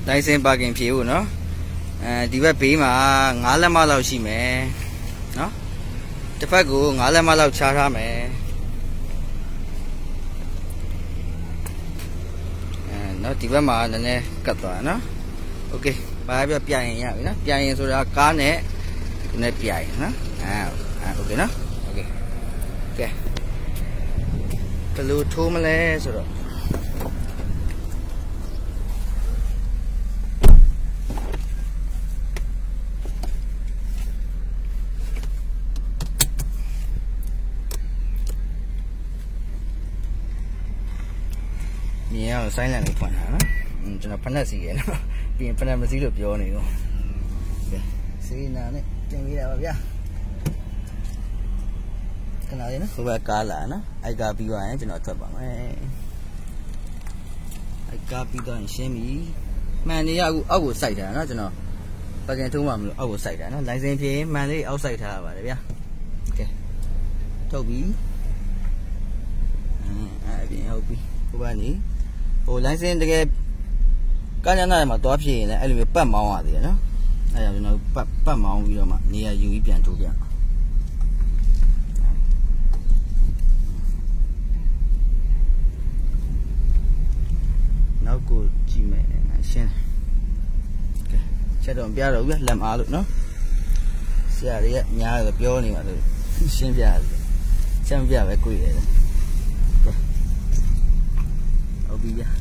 တိုင်းစင်ပါကင်ဖြေဖို့နော်ဒီဘက်ဘေးမှာ9လက်မလောက်ရှိမယ်နော်တစ်ဖက်ကို9လက်မလောက်ချထားမယ်နော်ဒီဘက်မှာနည်းနည်းကတ်သွားနော်โอเคဘာပြပြရင်ရပြီနော်ပြရင်ဆိုတာကားနဲ့ပြရင်နော်โอเคနော်โอเคကဲဘယ်လိုထိုးမလဲဆိုတော့မြင်အောင်ဆိုင်းလန်လေးဖွင့်တာနော်ကျွန်တော်ဖက်နှက်စီရယ်နော်ပြီးရင်ဖက်နှက်မစီလို့ပြောနေတော့ကဲစီနာနဲ့တင်ပေးရပါဗျာခဏလေးနော်ဟိုဘက်ကားလာနော်အိုက်ကားပြီးသွားရင်ကျွန်တော်ထွက်ပါမယ်အိုက်ကားပြီးသွားရင်ရှင်းပြီမှန်နေရအခုအောက်ကိုစိုက်တာနော်ကျွန်တော်ပကင်ထုံးမှမလို့အောက်ကိုစိုက်တာနော်လိုင်စင်ဖြင်းမှန်လေးအောက်စိုက်ထားရပါတယ်ဗျာကဲထုတ်ပြီအဲ့ပြင်ဟုတ်ပြီဟိုဘက်နေဟိုလိုင်စင်တကယ်ကညနာမှာသွားဖြစ်ရင်လည်းအဲ့လိုမျိုးပတ်မောင်းရသေးတယ်နော်အဲ့ဒါကျွန်တော်ပတ်မောင်းပြီးတော့မှနေရာယူပြီးပြန်ထိုးပြနောက်ကိုကြည့်မယ်ရှင်းကဲချက်တော့ပြတော့ဘူးလက်မအားလို့နော်ဆရာတွေကညားပြောနေပါလို့ရှင်းပြရတယ်ချက်မပြပဲကိုရတယ်ဟုတ်ပြီဗျာ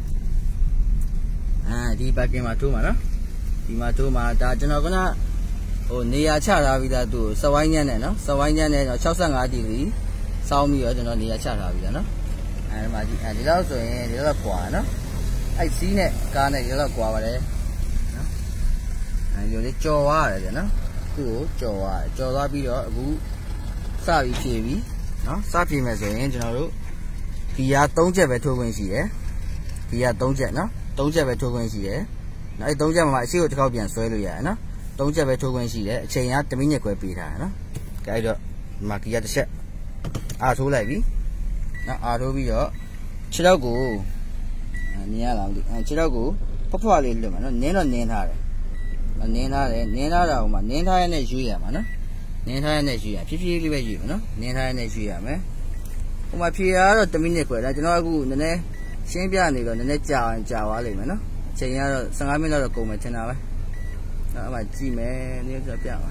ဒီပါကင်မှာထိုးမှာနော်ဒီမှာထိုးမှာဒါကျွန်တော်ကဟိုနေရာချထားပြီးသားသူ့စဝိုင်းညံ့နဲ့နော်စဝိုင်းညံ့နဲ့65ဒီဂရီစောင်းပြီးတော့ကျွန်တော်နေရာချထားပြီးသားနော်ဒီမှာဒီလောက်ဆိုရင်ဒီလောက်ကွာနော်အဲ့စီးနဲ့ကားနဲ့ဒီလောက်ကွာပါတယ်နော်ဒီလိုလေးကြော်သွားရတယ်ဗျာနော်သူ့ကိုကြော်သွားပြီးတော့အခုစပြီးဖြည့်ပြီနော်စဖြည့်မယ်ဆိုရင်ကျွန်တော်တို့ဂီယာ3ချက်ပဲထိုးခွင့်ရှိတယ်ဂီယာ3ချက်နော်3ချက်ပဲထိုးခွင့်ရှိတယ်နော်အဲ့3ချက်မှာအရှိကိုတစ်ခေါက်ပြန်ဆွဲလို့ရတယ်နော်3ချက်ပဲထိုးခွင့်ရှိတယ်အချိန်က1မိနစ်ခွဲပေးထားတယ်နော်ကြိုက်တော့ဒီမှာဂီယာတစ်ချက်အားထိုးလိုက်ပြီနော်အားထိုးပြီးတော့ခြေထောက်ကိုမြင်ရလားမသိခြေထောက်ကိုဖွားလေးလွတ်မှာနော်နင်းတော့နင်းထားတယ်နင်းထားတာဟိုမှာနင်းထားရတဲ့ရွေးရမှာနော်နင်းထားရတဲ့ရွေးရဖြည်းဖြည်းလေးပဲရွေးမှာနော်နင်းထားရတဲ့ရွေးရမယ်ဟိုမှာဖြေရတော့1မိနစ်ခွဲဒါကျွန်တော်အခုနည်းနည်းရှင်းပြနေတော့နည်းနည်းကြာသွားလိမ့်မယ်နော်အချိန်ကတော့15မိနစ်တော့ကုန်မယ်ထင်တာပဲနော်အမှကြည့်မယ်နည်းပြပါ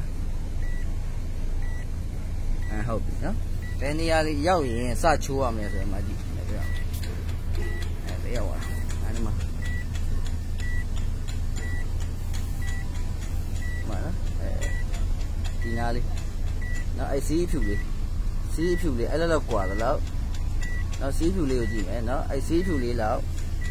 ဟုတ်ပြီနော်ဘယ်နေရာလေးရောက်ရင်စချိုးရမယ်ဆိုရင်မှကြည့်နေပြအောင်လေးရောက်သွားအဲ့ဒီမှာဒီနားလေးနော်အဲ့စီးဖြူလေးအဲ့လောက်กว่าတော့နော်စီးဖြူလေးကိုကြည့်မယ်နော်အဲ့စီးဖြူလေးလောက်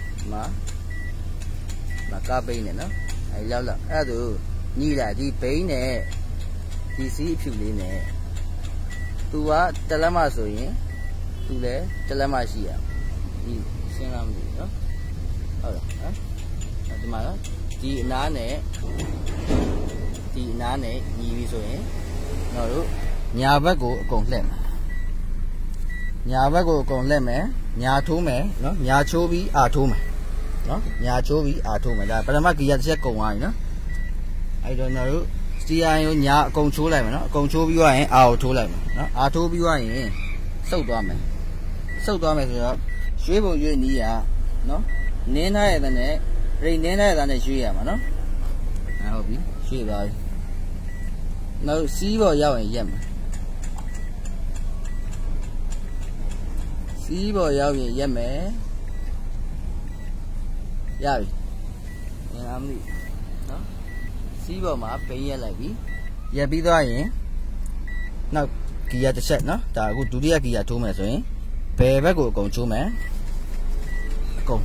မကားပိန်းနဲ့နော်အဲ့လောက်အဲ့ဒါညှိလိုက်ဒီဘိန်းနဲ့ဒီစီးဖြူလေးနဲ့သူကတလက်မဆိုရင်သူလည်းတလက်မရှိရဒီရှင်းလားမသိဘူးနော်ဟုတ်လားနော်ဒီမှာနော်ဒီအနားနဲ့ညီပြီဆိုရင်တော့တို့ညာဘက်ကိုအကုန်လှည့်မယ်ညာဘက်ကိုအကုန်လှည့်မယ်ညာထိုးမယ်နော်ညာချိုးပြီးအာထိုးမယ်နော်ညာချိုးပြီးအာထိုးမယ်ဒါပထမဂီယာတစ်ချက်ကုန်သွားပြီနော်အဲ့တော့တို့စတီယာကိုညာအကုန်ချိုးလိုက်မယ်နော်အကုန်ချိုးပြီးသွားရင်အာကိုထိုးလိုက်မယ်နော်အာထိုးပြီးသွားရင်စုပ်သွားမယ်ဆိုတော့ရွှေးပုံရွှေးနီးရနော်နင်းထားရတဲ့နဲ့ရိတ်နင်းထားရတဲ့နဲ့ရွှေးရမှာနော်ဟုတ်ပြီရွှေ့သွားပြီနောက်စီးပေါ်ရောက်ရင်ရက်မယ်စီးပေါ်ရောက်ရင်ရက်မယ်ရပြီငါမသိနော်စီးပေါ်မှာပိန်းရက်လိုက်ပြီရက်ပြီးသွားရင်နောက်ဂီယာတစ်ချက်နော်ဒါအခုဒုတိယဂီယာထိုးမယ်ဆိုရင်ဘယ်ဘက်ကိုအကုန်ချိုးမယ်အကုန်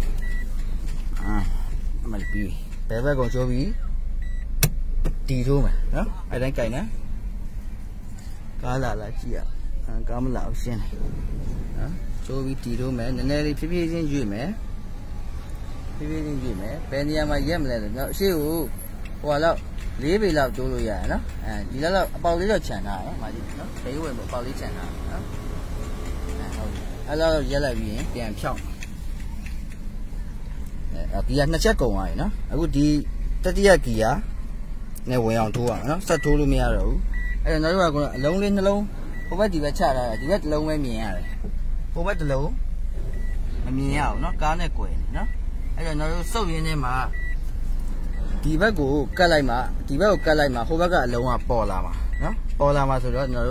အမှန်ပြီဘယ်ဘက်ကုန်ချိုးပြီးဒီထိုးမယ်နော်အဲ့တိုင်းကြိုင်နော်ကားလာကြည့်ရကားမလာအောင်ရှင်းတယ်နော်ချိုးပြီးဒီထိုးမယ်နည်းနည်းလေးဖြည်းဖြည်းချင်းရွေ့မယ်ဘယ်နေရာမှာရက်မလဲဆိုတော့အရှိကိုဟိုလောက်4ပေလောက်တိုးလို့ရတယ်နော်ဒီလောက်အပေါက်လေးတော့ခြံထားတယ်မာကြီးနော်ဘေးဝင်အပေါက်လေးခြံထားနော်ဟုတ်အဲ့လောက်ရက်လိုက်ပြီးရင်ပြန်ဖြောင်း ghi à nó chết cùng rồi nó ở cái đi tất nhiên ghi à này quay hàng thua nó sát thua luôn mía rồi ấy nói là còn lâu lên lâu không biết gì vậy chả là chỉ biết lâu mấy mía rồi không biết lâu mía nó cá này quậy nó ấy nói sâu như này mà thì bác của cái này mà thì bác của cái này mà không biết cái lâu mà bỏ làm mà nó bỏ làm mà rồi đó nó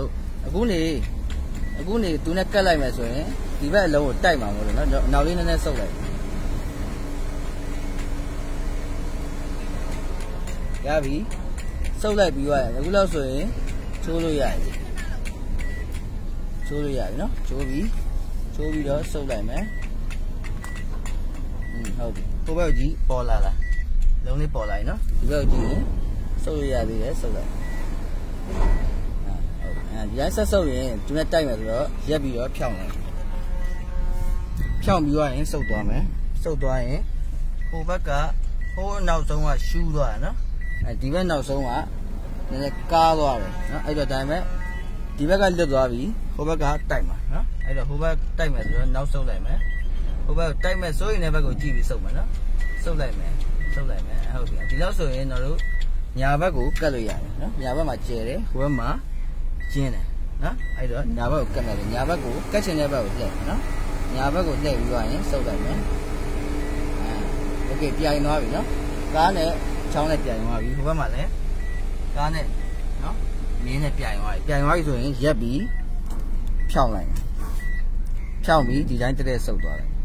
cú này tụi nó cái này mà rồi thì bác lâu tay mà rồi nó nào lên nó sâu lại cái gì sâu lại bị vậy cú lâu rồi chua rồi nó chua bị đó sâu lại mấy không bao gì bỏ lại là lâu này bỏ lại nó thì bao gì sâu rồi bị đấy sâu lại giá sát sâu thì chúng ta tay mà rồi giá bị đó phèo bị vậy sâu to ấy cô bác cả cô nào sống mà sưu rồi nó thì bên nào sống mà nên cá rồi nó ấy là tay mấy thì bác cái lượt rồi bị cô bác cả tay mà nó ấy là cô bác tay mà rồi nào sâu lại mấy cô bác tay mà sâu này bác có chi bị sâu mà nó sâu lại mấy không thì nó sâu này nó nhà bác cũng cắt rồi nó nhà bác mà chè đấy cô bác mà chè này nó ấy đó nhà bác cắt này nhà bác cũng cắt trên nhà bác cũng nó nhà bác cũng để rồi nhé sâu lại mấy ok piai nói bị nó cá này trong này piai ngoài bị cô bác mà đấy cá này nó miếng này piai ngoài rồi dẹp bị phèo bị thì đánh tới sâu to này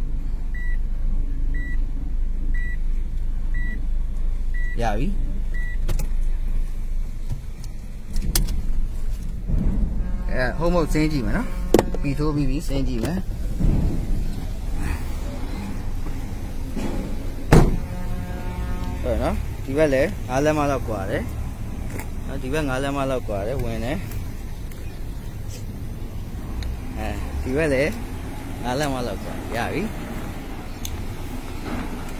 dạ bị hôm một sen gì mà nó bị thua bị sen gì mà rồi nó thì vậy lẽ làm mà lâu quá đấy nó thì vậy làm mà lâu quá đấy quên đấy thì vậy lẽ làm mà lâu quá dạ bị